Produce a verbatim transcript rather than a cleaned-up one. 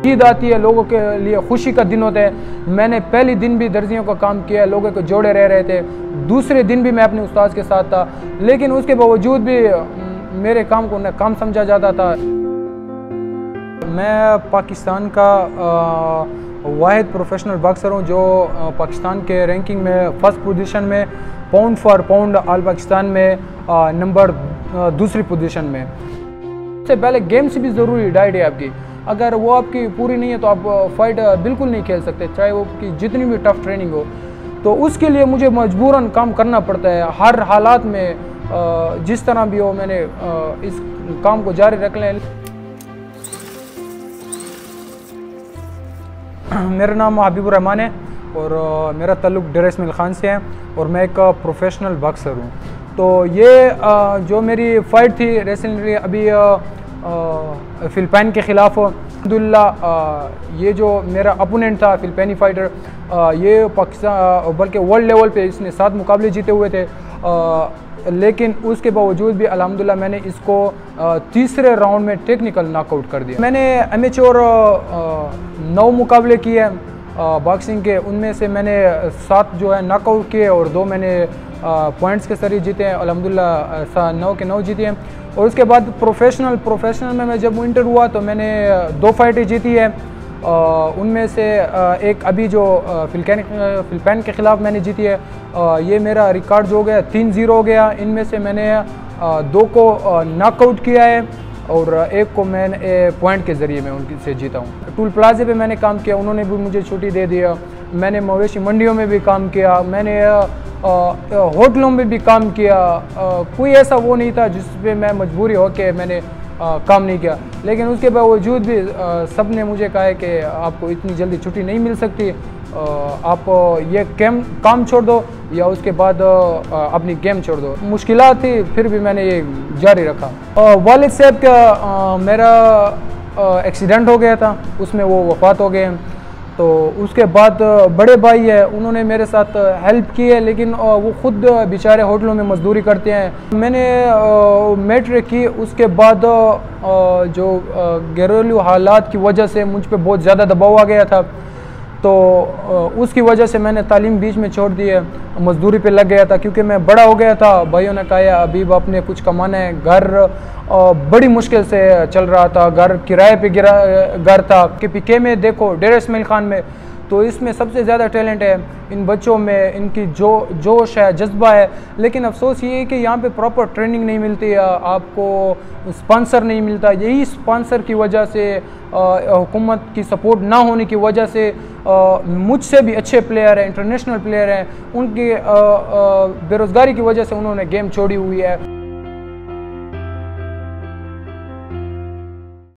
ईद आती है, लोगों के लिए खुशी का दिन होता है। मैंने पहले दिन भी दर्जियों का काम किया, लोगों के जोड़े रह रहे थे, दूसरे दिन भी मैं अपने उस्ताद के साथ था, लेकिन उसके बावजूद भी मेरे काम को नाकाम समझा जाता था। मैं पाकिस्तान का वाहिद प्रोफेशनल बॉक्सर हूँ जो पाकिस्तान के रैंकिंग में फर्स्ट पोजीशन में, pound for pound all Pakistan में नंबर दूसरी पोजीशन में। सबसे पहले गेम से भी ज़रूरी डाइट है आपकी, अगर वो आपकी पूरी नहीं है तो आप फाइट बिल्कुल नहीं खेल सकते, चाहे वो आपकी जितनी भी टफ ट्रेनिंग हो। तो उसके लिए मुझे मजबूरन काम करना पड़ता है, हर हालात में जिस तरह भी हो मैंने इस काम को जारी रख लें। मेरा नाम हबीबुर रहमान है और मेरा ताल्लुक़ डेरा इस्माइल ख़ान से है और मैं एक प्रोफेशनल बॉक्सर हूँ। तो ये जो मेरी फ़ाइट थी रिसेंटली अभी फ़िलिपाइन के ख़िलाफ़, अल्हम्दुलिल्लाह ये जो मेरा अपोनेंट था फ़िलिपाइनी फ़ाइटर, ये पाकिस्तान बल्कि वर्ल्ड लेवल पे इसने सात मुकाबले जीते हुए थे, लेकिन उसके बावजूद भी अल्हम्दुलिल्लाह मैंने इसको तीसरे राउंड में टेक्निकल नॉकआउट कर दिया। मैंने एमेच्योर नौ मुकाबले किए बॉक्सिंग के, उनमें से मैंने सात जो है नॉकआउट किए और दो मैंने पॉइंट्स के सरी जीते हैं, अल्हम्दुलिल्लाह नौ के नौ जीते हैं। और उसके बाद प्रोफेशनल प्रोफेशनल में मैं जब इंटर हुआ तो मैंने दो फाइटें जीती है, उनमें से एक अभी जो फिलिपाइन फिलिपाइन के ख़िलाफ़ मैंने जीती है, ये मेरा रिकॉर्ड जो हो गया तीन ज़ीरो हो गया। इनमें से मैंने दो को नॉकआउट किया है और एक को मैंने पॉइंट के ज़रिए मैं उनकी से जीता हूँ। टूल प्लाजे पे मैंने काम किया, उन्होंने भी मुझे छुट्टी दे दिया। मैंने मवेशी मंडियों में भी काम किया, मैंने होटलों में भी काम किया, कोई ऐसा वो नहीं था जिस पे मैं मजबूरी हो के मैंने आ, काम नहीं किया। लेकिन उसके बावजूद भी सब ने मुझे कहा है कि आपको इतनी जल्दी छुट्टी नहीं मिल सकती, आ, आप ये गेम काम छोड़ दो या उसके बाद आ, अपनी गेम छोड़ दो। मुश्किलात थी फिर भी मैंने ये जारी रखा। वालिद साहब का आ, मेरा एक्सीडेंट हो गया था, उसमें वो वफ़ात हो गए। तो उसके बाद बड़े भाई है, उन्होंने मेरे साथ हेल्प की है, लेकिन वो ख़ुद बेचारे होटलों में मजदूरी करते हैं। मैंने मैट्रिक की, उसके बाद जो घरेलू हालात की वजह से मुझ पे बहुत ज़्यादा दबाव आ गया था, तो उसकी वजह से मैंने तालीम बीच में छोड़ दी है, मजदूरी पे लग गया था क्योंकि मैं बड़ा हो गया था। भाइयों ने कहा अभी आपने कुछ कमाना है, घर बड़ी मुश्किल से चल रहा था, घर किराए पे गिरा घर था कि पीके में देखो डेरा इस्माइल ख़ान में, तो इसमें सबसे ज़्यादा टैलेंट है इन बच्चों में, इनकी जो जोश है, जज्बा है। लेकिन अफसोस ये है कि यहाँ पे प्रॉपर ट्रेनिंग नहीं मिलती, आपको स्पॉन्सर नहीं मिलता। यही स्पॉन्सर की वजह से, हुकूमत की सपोर्ट ना होने की वजह से मुझसे भी अच्छे प्लेयर हैं, इंटरनेशनल प्लेयर हैं, उनकी बेरोज़गारी की वजह से उन्होंने गेम छोड़ी हुई है।